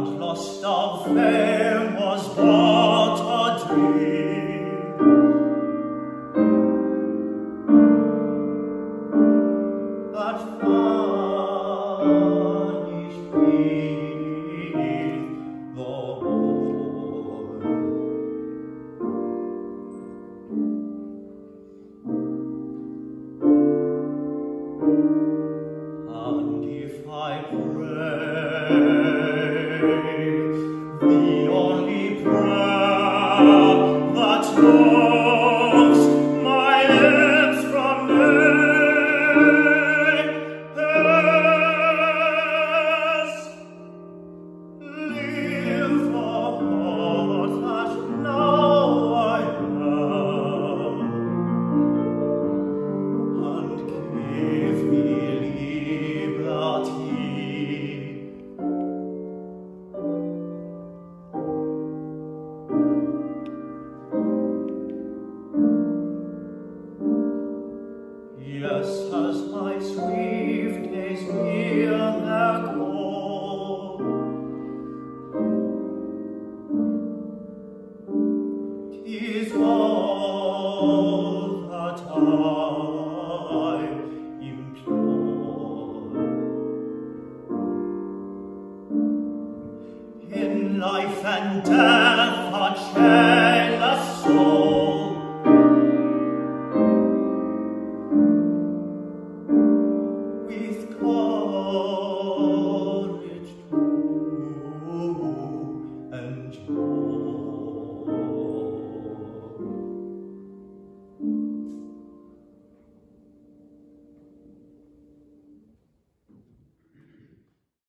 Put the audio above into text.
lust of fame was but a dream. That vanished beneath the morn. And if I pray, the only prayer that moves my lips from nay is, leave the heart that now I have, and give me liberty. Yes, as my swift days near their